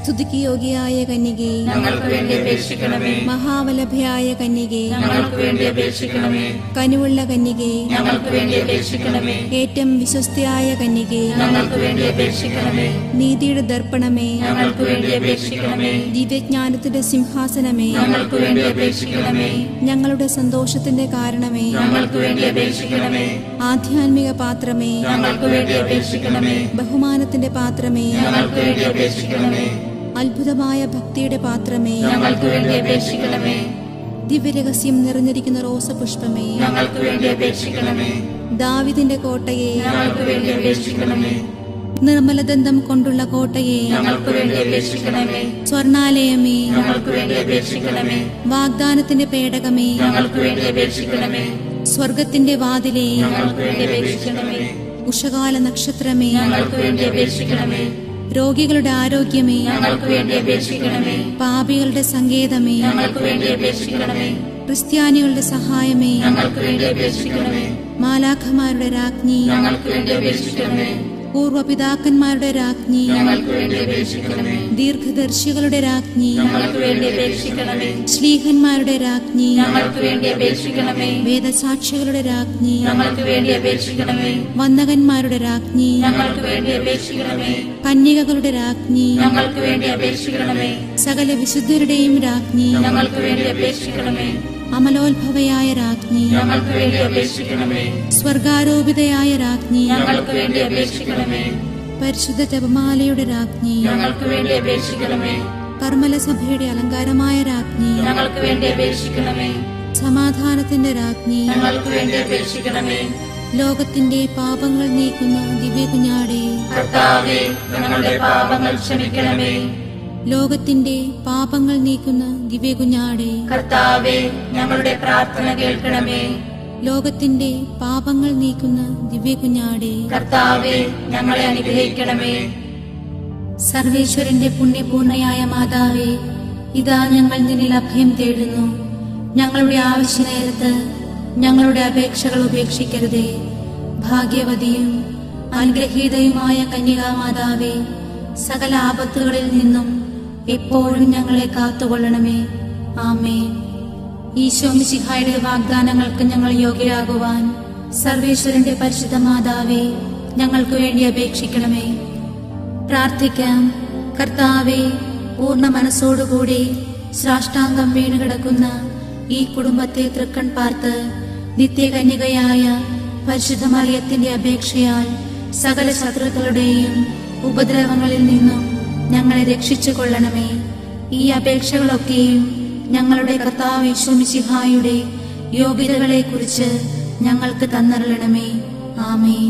സ്തുതിക്ക് യോഗ്യയായ കന്യകേ, ഞങ്ങൾക്ക് വേണ്ടി അപേക്ഷിക്കണമേ. മഹാവല്ലഭയായ കന്യകേ, ഞങ്ങൾക്ക് വേണ്ടി അപേക്ഷിക്കണമേ. കനിവുള്ള കന്യകേ, ഞങ്ങൾക്ക് വേണ്ടി അപേക്ഷിക്കണമേ. ഏറ്റവും വിശ്വസ്തയായ കന്യകേ, ഞങ്ങൾക്ക് വേണ്ടി അപേക്ഷിക്കണമേ. നീതിയുടെ ദർപ്പണമേ, ഞങ്ങൾക്ക് വേണ്ടി അപേക്ഷിക്കണമേ. ദിവ്യജ്ഞാനത്തിന്റെ സിംഹാസനമേ, ഞങ്ങൾക്ക് വേണ്ടി അപേക്ഷിക്കണമേ. ഞങ്ങളുടെ സന്തോഷത്തിന്റെ കാരണമേ, ഞങ്ങൾക്ക് വേണ്ടി അപേക്ഷിക്കണമേ. ആധ്യാത്മിക പാത്രമേ, ഞങ്ങൾക്ക് വേണ്ടി അപേക്ഷിക്കണമേ. ബഹുമാനത്തിന്റെ പാത്രമേ, ഞങ്ങൾക്ക് വേണ്ടി അപേക്ഷിക്കണമേ. അത്ഭുതമായ ഭക്തിയുടെ പാത്രമേ, ഞങ്ങൾക്ക് വേണ്ടി അപേക്ഷിക്കണമേ. ദിവ്യരഹസ്യം നിറഞ്ഞിരിക്കുന്ന റോസപുഷ്പമേ, ഞങ്ങൾക്ക് വേണ്ടി അപേക്ഷിക്കണമേ. ദാവീദിന്റെ കോട്ടയെ, ഞങ്ങൾക്ക് വേണ്ടി അപേക്ഷിക്കണമേ. നിർമ്മലദന്തം കൊണ്ടുള്ള കോട്ടയെ, ഞങ്ങൾക്ക് വേണ്ടി അപേക്ഷിക്കണമേ. സ്വർണാലയമേ, ഞങ്ങൾക്ക് വേണ്ടി അപേക്ഷിക്കണമേ. വാഗ്ദാനത്തിന്റെ പേടകമേ, ഞങ്ങൾക്ക് വേണ്ടി അപേക്ഷിക്കണമേ. സ്വർഗത്തിന്റെ വാതിലേ, ഞങ്ങൾക്ക് വേണ്ടി അപേക്ഷിക്കണമേ. ഉഷകാല നക്ഷത്രമേ, ഞങ്ങൾക്ക് വേണ്ടി അപേക്ഷിക്കണമേ. രോഗികളുടെ ആരോഗ്യമേ, ഞങ്ങൾക്ക് വേണ്ടി അപേക്ഷിക്കണമേ. പാപികളുടെ സങ്കേതമേ, ഞങ്ങൾക്ക് വേണ്ടി അപേക്ഷിക്കണമേ. ക്രിസ്ത്യാനികളുടെ സഹായമേ, ഞങ്ങൾക്ക് വേണ്ടി അപേക്ഷിക്കണമേ. മാലാഖമാരുടെ രാജ്ഞി, ഞങ്ങൾക്ക് വേണ്ടി അപേക്ഷിക്കണമേ. പൂർവപിതാക്കന്മാരുടെ രാജ്ഞി, ഞങ്ങൾക്ക് വേണ്ടി അപേക്ഷിക്കണമേ. ദീർഘദർശികളുടെ രാജ്ഞി, ഞങ്ങൾക്ക് വേണ്ടി അപേക്ഷിക്കണമേ. ശ്ലീഹന്മാരുടെ രാജ്ഞി, ഞങ്ങൾക്ക് വേണ്ടി അപേക്ഷിക്കണമേ. വേദസാക്ഷികളുടെ രാജ്ഞി, ഞങ്ങൾക്ക് വേണ്ടി അപേക്ഷിക്കണമേ. വന്ദകന്മാരുടെ രാജ്ഞി, ഞങ്ങൾക്ക് വേണ്ടി അപേക്ഷിക്കണമേ. കന്യകകളുടെ രാജ്ഞി, ഞങ്ങൾക്ക് വേണ്ടി അപേക്ഷിക്കണമേ. സകല വിശുദ്ധരുടെയും രാജ്ഞി, ഞങ്ങൾക്ക് വേണ്ടി അപേക്ഷിക്കണമേ. അമലോത്ഭവയായ രാജ്ഞി, ഞങ്ങൾക്ക് വേണ്ടി അപേക്ഷിക്കണമേ. സ്വർഗാരോപിതയായ രാജ്ഞി, ഞങ്ങൾക്ക് വേണ്ടി അപേക്ഷിക്കണമേ. പരിശുദ്ധ ജപമാലയുടെ രാജ്ഞി, ഞങ്ങൾക്ക് വേണ്ടി അപേക്ഷിക്കണമേ. കർമ്മലസഭയുടെ അലങ്കാരമായ രാജ്ഞി, ഞങ്ങൾക്ക് വേണ്ടി അപേക്ഷിക്കണമേ. സമാധാനത്തിന്റെ രാജ്ഞി, ഞങ്ങൾക്ക് വേണ്ടി അപേക്ഷിക്കണമേ. ലോകത്തിന്റെ പാപങ്ങൾ നീക്കുന്ന ദിവ്യകുഞ്ഞാടേ, കർത്താവേ, ഞങ്ങളുടെ പാപങ്ങൾ ക്ഷമിക്കണമേ. ലോകത്തിന്റെ പാപങ്ങൾ നീക്കുന്ന ദിവ്യകുഞ്ഞാടേ, കർത്താവേ, ഞങ്ങളുടെ പ്രാർത്ഥന കേൾക്കണമേ. ലോകത്തിന്റെ പാപങ്ങൾ നീക്കുന്ന ദിവ്യകുഞ്ഞാടേ, കർത്താവേ, ഞങ്ങളെ അനുഗ്രഹിക്കണമേ. സർവേശ്വരന്റെ പുണ്യപൂർണയായ മാതാവേ, ഇതാ ഞങ്ങൾ നിന്നിൽ അഭയം തേടുന്നു. ഞങ്ങളുടെ ആവശ്യനേരത്ത് ഞങ്ങളുടെ അപേക്ഷകൾ ഉപേക്ഷിക്കരുതേ. ഭാഗ്യവതിയും അനുഗ്രഹീതയുമായ കന്യകാമാതാവേ, സകല ആപത്തുകളിൽ നിന്നും എപ്പോഴും ഞങ്ങളെ കാത്തുകൊള്ളണമേ. ആമേൻ. ഈശോ മിശിഹായുടെ വാഗ്ദാനങ്ങൾക്ക് ഞങ്ങൾ യോഗ്യരാകുവാൻ സർവേശ്വരന്റെ പരിശുദ്ധ മാതാവേ, ഞങ്ങൾക്ക് വേണ്ടി അപേക്ഷിക്കണമേ. പ്രാർത്ഥിക്കാം. കർത്താവേ, പൂർണ്ണ മനസ്സോടുകൂടി സാഷ്ടാംഗം വീണുകിടക്കുന്ന ഈ കുടുംബത്തെ തൃക്കൺ പാർത്ത് നിത്യകന്യകയായ പരിശുദ്ധ മറിയത്തിന്റെ അപേക്ഷയാൽ സകല ശത്രുക്കളുടെയും ഉപദ്രവങ്ങളിൽ നിന്നും ഞങ്ങളെ രക്ഷിച്ചു കൊള്ളണമേ. ഈ അപേക്ഷകളൊക്കെയും ഞങ്ങളുടെ കർത്താവ് യേശു മിശിഹായുടെ യോഗ്യതകളെ കുറിച്ച് ഞങ്ങൾക്ക് തന്നരുളണമേ. ആമേൻ.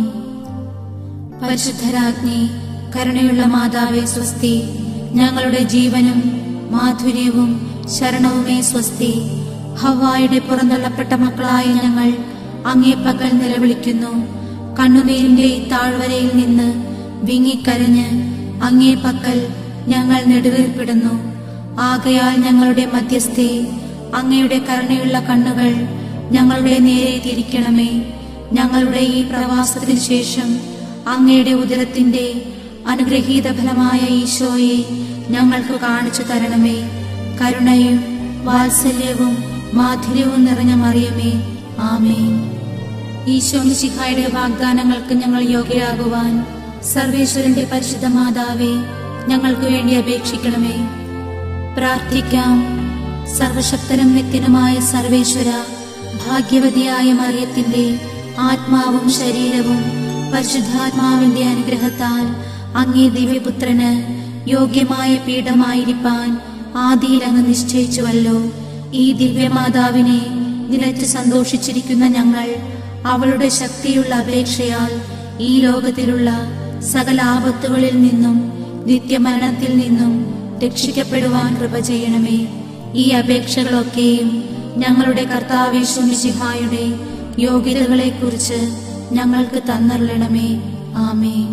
പരിശുദ്ധരാജ്ഞി, കരുണയുള്ള മാതാവേ സ്വസ്തി. ഞങ്ങളുടെ ജീവനും മാധുര്യവും ശരണവുമേ സ്വസ്തി. ഹവ്വായുടെ പുറന്തള്ളപ്പെട്ട മക്കളായ ഞങ്ങൾ അങ്ങേ പക്കൽ നിലവിളിക്കുന്നു. കണ്ണുനീരിന്റെ താഴ്വരയിൽ നിന്ന് വിങ്ങിക്കരഞ്ഞ് അങ്ങേ പക്കൽ ഞങ്ങൾ നെടുവീർപ്പിടുന്നു. ആകയാൽ ഞങ്ങളുടെ മധ്യസ്ഥേ, അങ്ങയുടെ കരുണയുള്ള കണ്ണുകൾ ഞങ്ങളുടെ നേരെ തിരിക്കണമേ. ഞങ്ങളുടെ ഈ പ്രവാസത്തിന് ശേഷം അങ്ങയുടെ ഉദരത്തിന്റെ അനുഗ്രഹീത ഫലമായ ഈശോയെ ഞങ്ങൾക്ക് കാണിച്ചു തരണമേ. കരുണയും വാത്സല്യവും മാധുര്യവും നിറഞ്ഞ മറിയമേ, ആമേൻ. ഈശോ മിശിഹായുടെ വാഗ്ദാനങ്ങൾക്ക് ഞങ്ങൾ യോഗ്യരാകുവാൻ സർവേശ്വരന്റെ പരിശുദ്ധ മാതാവേ, ഞങ്ങൾക്ക് വേണ്ടി അപേക്ഷിക്കണമേ. പ്രാർത്ഥിക്കാം. സർവശക്തനും നിത്യനുമായ സർവേശ്വര, ഭാഗ്യവതിയായ മറിയത്തിന്റെ ആത്മാവും ശരീരവും പരിശുദ്ധാത്മാവിന്റെ അനുഗ്രഹത്താൽ അങ്ങേ ദിവ്യപുത്രന് യോഗ്യമായ പീഠമായിരിക്കാൻ ആദിയിൽ അങ്ങ് നിശ്ചയിച്ചുവല്ലോ. ഈ ദിവ്യമാതാവിനെ നിലച്ച് സന്തോഷിച്ചിരിക്കുന്ന ഞങ്ങൾ അവളുടെ ശക്തിയുള്ള അപേക്ഷയാൽ ഈ ലോകത്തിലുള്ള സകല ആപത്തുകളിൽ നിന്നും നിത്യമരണത്തിൽ നിന്നും രക്ഷിക്കപ്പെടുവാൻ കൃപ ചെയ്യണമേ. ഈ അപേക്ഷകളൊക്കെയും ഞങ്ങളുടെ കർത്താവ് യേശു മിശിഹായുടെ യോഗ്യതകളെ കുറിച്ച് ഞങ്ങൾക്ക് തന്നരുളണമേ. ആമേൻ.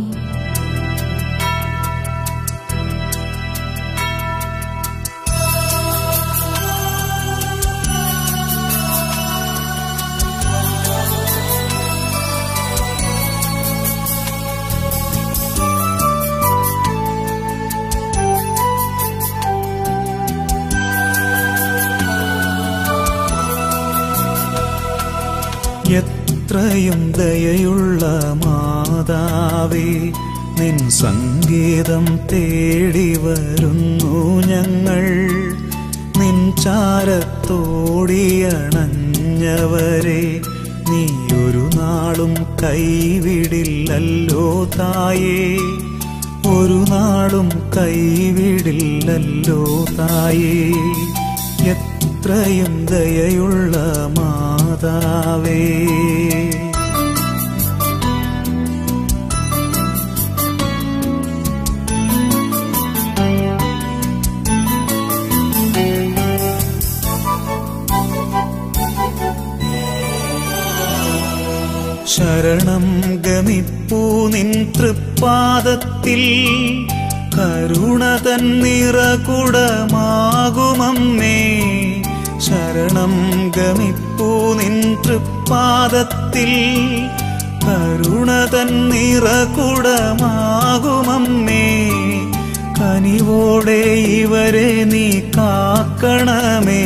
എത്രയും ദയയുള്ള മാതാവേ, നിൻ സങ്കേതം തേടി വരുന്നു ഞങ്ങൾ. നിൻ ചാരത്തോടിയണഞ്ഞവരെ നീ ഒരു നാളും കൈവിടില്ലല്ലോ തായേ, ഒരു നാളും കൈവിടില്ലല്ലോ തായേ. എത്രയും ദയയുള്ള മാതാവേ. ശരണം ഗമിപ്പൂ നിൻ തൃപ്പാദത്തിൽ, കരുണ തന്നിറകുടമാകുമമ്മേ. ശരണം ഗമിപ്പൂ നിൻ തൃപ്പാദത്തിൽ, കരുണ തന്നിറകുടമാകുമമ്മേ. കനിവോടെ ഇവരെ നീ കാക്കണമേ,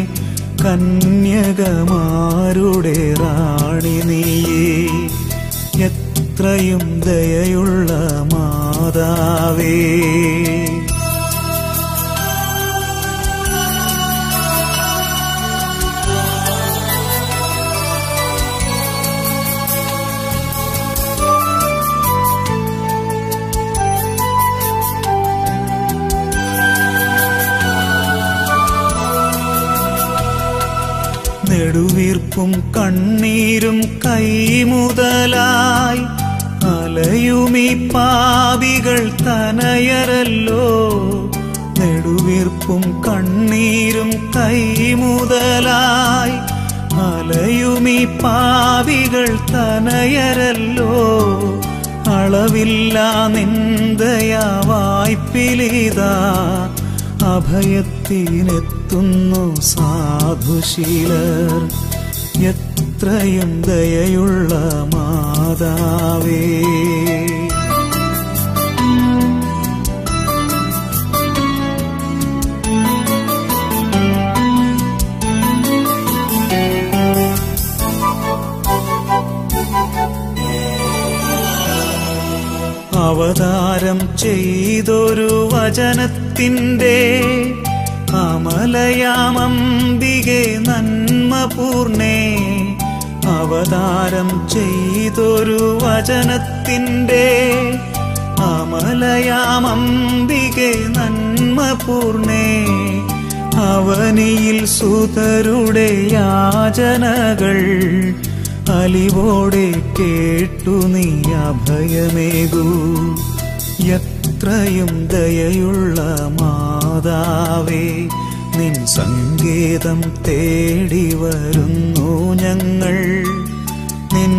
കന്യകമാരുടെ റാണി നീയേ. എത്രയും ദയയുള്ള മാതാവേ. നെടുവീർപ്പും കണ്ണീരും കൈമുതലായി അലയുമീ പാപികൾ തനയരല്ലോ. നെടുവീർപ്പും കണ്ണീരും കൈമുതലായി അലയുമീ പാപികൾ തനയരല്ലോ. അളവില്ല നിന്ദയാ വായ്പിലിതാ, അഭയത്തിനെത്തുന്നു സാധുശീലർ. എത്രയും ദയയുള്ള മാതാവേ. അവതാരം ചെയ്തൊരു വചനത്തിൻ്റെ അമലയാമംബികെ നന്മപൂർണേ. അവതാരം ചെയ്തൊരു വചനത്തിൻ്റെ അമലയാമംബികെ നന്മപൂർണേ. അവനിയിൽ സുതരുടെ യാചനകൾ അലിവോടെ കേട്ടു നീ അഭയമേകൂ. എത്രയും ദയയുള്ള മാതാവേ, നിൻ സങ്കേതം തേടി വരുന്നു ഞങ്ങൾ. നിൻ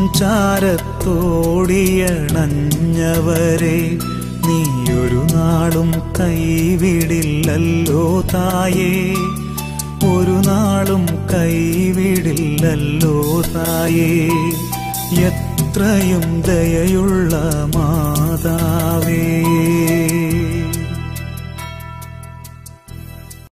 ചാരത്തോടിയണഞ്ഞവരെ നീ ഒരു നാളും കൈവിടില്ലല്ലോ തായേ, ഒരു നാളും കൈവിടില്ലല്ലോ തായേ. എത്രയും ദയയുള്ള മാതാവേ.